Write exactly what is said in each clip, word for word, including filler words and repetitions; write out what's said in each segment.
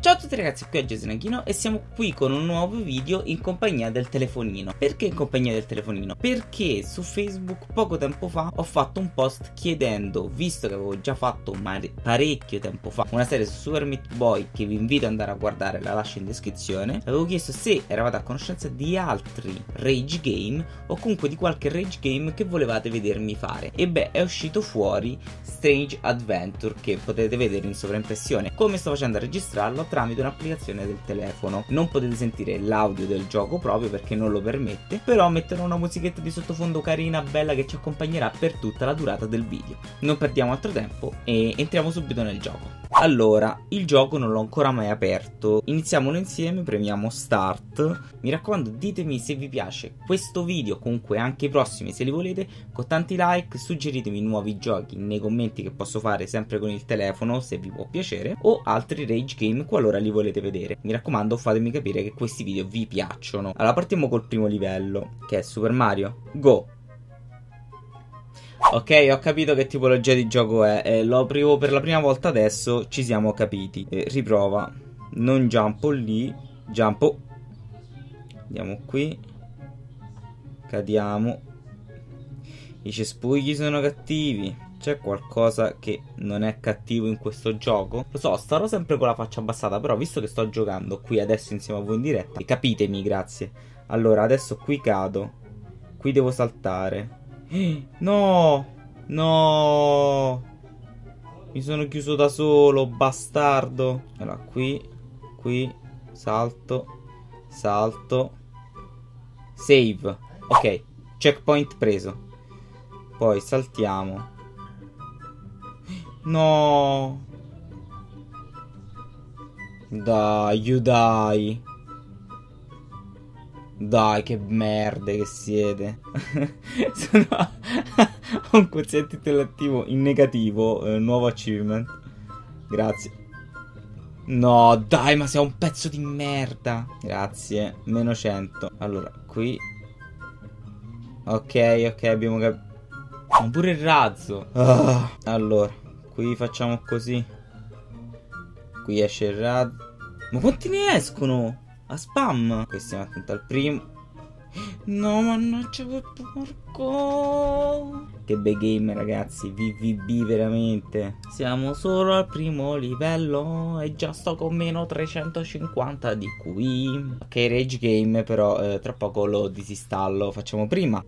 Ciao a tutti ragazzi, qui è Snagino e siamo qui con un nuovo video in compagnia del telefonino. Perché in compagnia del telefonino? Perché su Facebook poco tempo fa ho fatto un post chiedendo, visto che avevo già fatto parecchio tempo fa una serie su Super Meat Boy che vi invito ad andare a guardare, la lascio in descrizione, avevo chiesto se eravate a conoscenza di altri rage game o comunque di qualche rage game che volevate vedermi fare. E beh, è uscito fuori Strange Adventure, che potete vedere in sovraimpressione. Come sto facendo a registrarlo? Tramite un'applicazione del telefono. Non potete sentire l'audio del gioco proprio perché non lo permette, però metterò una musichetta di sottofondo carina, bella, che ci accompagnerà per tutta la durata del video. Non perdiamo altro tempo e entriamo subito nel gioco. Allora, il gioco non l'ho ancora mai aperto. Iniziamolo insieme, premiamo start. Mi raccomando, ditemi se vi piace questo video, comunque anche i prossimi se li volete, con tanti like. Suggeritemi nuovi giochi nei commenti che posso fare sempre con il telefono se vi può piacere, o altri rage game qualora li volete vedere. Mi raccomando, fatemi capire che questi video vi piacciono. Allora, partiamo col primo livello, che è Super Mario Go. Ok, ho capito che tipologia di gioco è, eh, lo aprivo per la prima volta adesso, ci siamo capiti. eh, Riprova. Non jumpo lì, jumpo. Andiamo qui. Cadiamo. I cespugli sono cattivi. C'è qualcosa che non è cattivo in questo gioco? Lo so, starò sempre con la faccia abbassata, però visto che sto giocando qui adesso insieme a voi in diretta, capitemi, grazie. Allora, adesso qui cado. Qui devo saltare. No, no, mi sono chiuso da solo, bastardo. Allora, qui, qui, salto, salto, save. Ok, checkpoint preso. Poi saltiamo. No, dai, dai. Dai, che merde che siete. Sono ho un quoziente intellettivo in negativo. eh, Nuovo achievement. Grazie. No, dai, ma sei un pezzo di merda. Grazie. Meno cento. Allora, qui. Ok, ok, abbiamo capito. Ma pure il razzo. ah. Allora, qui facciamo così. Qui esce il razzo. Ma quanti ne escono? A spam. Qui stiamo attenti al primo. No, mannaggia quel porco. Che bei game ragazzi, V V B veramente. Siamo solo al primo livello e già sto con meno trecentocinquanta di Q I. Ok, rage game, però eh, tra poco lo disinstallo. Facciamo prima.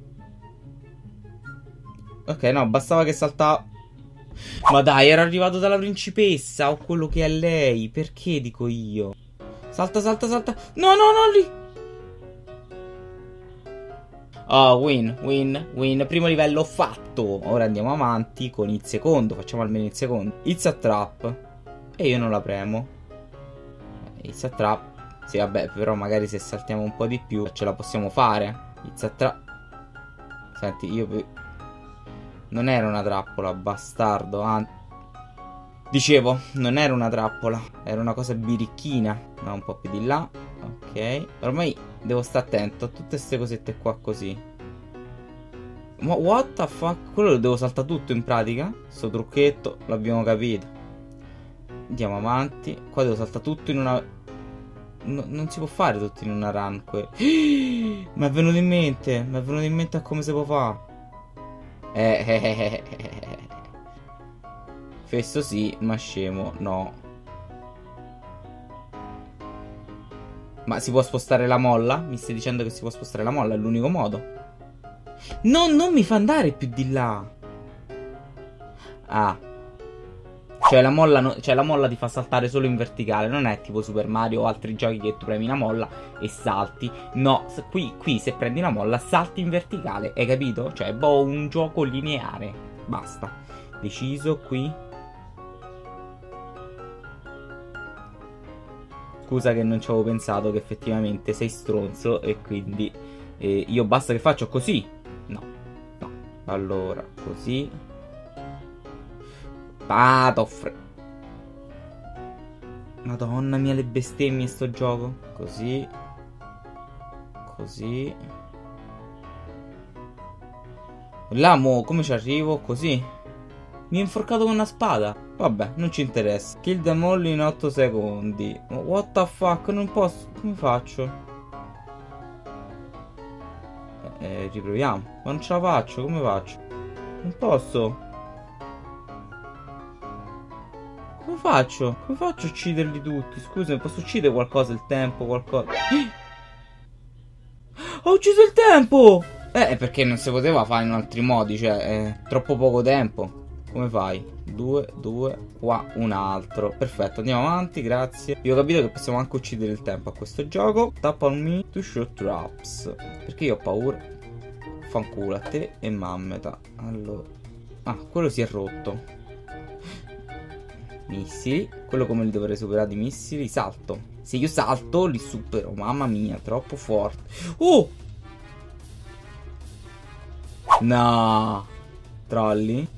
Ok, no, bastava che saltava. Ma dai, era arrivato dalla principessa o quello che è lei. Perché dico io? Salta, salta, salta. No, no, no, lì. Oh, win, win, win. Primo livello fatto. Ora andiamo avanti con il secondo. Facciamo almeno il secondo. It's a trap. E io non la premo. It's a trap. Sì, vabbè, però magari se saltiamo un po' di più ce la possiamo fare. It's a trap. Senti, io... non era una trappola, bastardo. Anzi, dicevo, non era una trappola, era una cosa birichina. No, un po' più di là. Ok. Ormai devo stare attento a tutte queste cosette qua così. Ma what the fuck? Quello lo devo saltare tutto in pratica. Sto trucchetto, l'abbiamo capito. Andiamo avanti. Qua devo saltare tutto in una... no, non si può fare tutto in una run. Mi è venuto in mente. Mi è venuto in mente a come si può fare. Eh, eh, eh, eh. Fesso sì, ma scemo no. Ma si può spostare la molla? Mi stai dicendo che si può spostare la molla? È l'unico modo. No, non mi fa andare più di là. Ah. Cioè la molla, no, cioè la molla ti fa saltare solo in verticale. Non è tipo Super Mario o altri giochi che tu premi una molla e salti. No, qui, qui se prendi una molla salti in verticale. Hai capito? Cioè è boh, un gioco lineare. Basta. Deciso qui. Scusa che non ci avevo pensato che effettivamente sei stronzo e quindi eh, io basta che faccio così. No, no. Allora, così. Patoffre. Madonna mia, le bestemmie sto gioco. Così. Così. Là mo, come ci arrivo? Così. Mi è inforcato con una spada. Vabbè, non ci interessa. Kill them all in otto secondi. What the fuck, non posso. Come faccio? Eh, eh, riproviamo. Ma non ce la faccio, come faccio? Non posso. Come faccio? Come faccio a ucciderli tutti? Scusa, posso uccidere qualcosa, il tempo, qualcosa? Ho ucciso il tempo! Eh, perché non si poteva fare in altri modi, cioè, è troppo poco tempo. Come fai? Due, due, qua, un altro. Perfetto, andiamo avanti, grazie. Io ho capito che possiamo anche uccidere il tempo a questo gioco. Tap on me to shoot traps. Perché io ho paura. Fanculo a te e mammeta. Allora. Ah, quello si è rotto. Missili. Quello come li dovrei superare di missili? Salto. Se io salto li supero. Mamma mia, troppo forte. Oh! No. Trolli.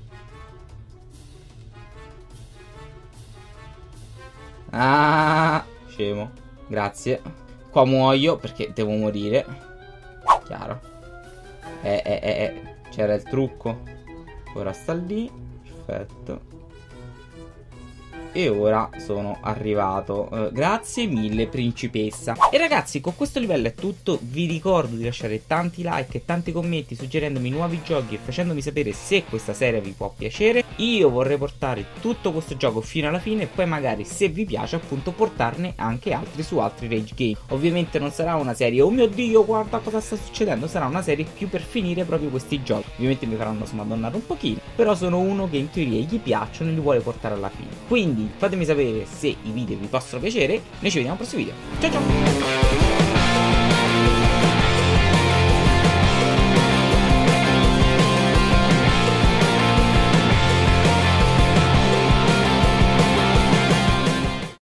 Ah, scemo. Grazie. Qua muoio perché devo morire. Chiaro. Eh, eh, eh, eh. C'era il trucco. Ora sta lì. Perfetto. E ora sono arrivato. uh, Grazie mille, principessa. E ragazzi, con questo livello è tutto. Vi ricordo di lasciare tanti like e tanti commenti suggerendomi nuovi giochi e facendomi sapere se questa serie vi può piacere. Io vorrei portare tutto questo gioco fino alla fine e poi magari, se vi piace, appunto portarne anche altri su altri rage game. Ovviamente non sarà una serie oh mio dio guarda cosa sta succedendo, sarà una serie più per finire proprio questi giochi. Ovviamente mi faranno smadonnare un pochino, però sono uno che in teoria gli piacciono e li vuole portare alla fine. Quindi fatemi sapere se i video vi possono piacere. Noi ci vediamo al prossimo video. Ciao ciao.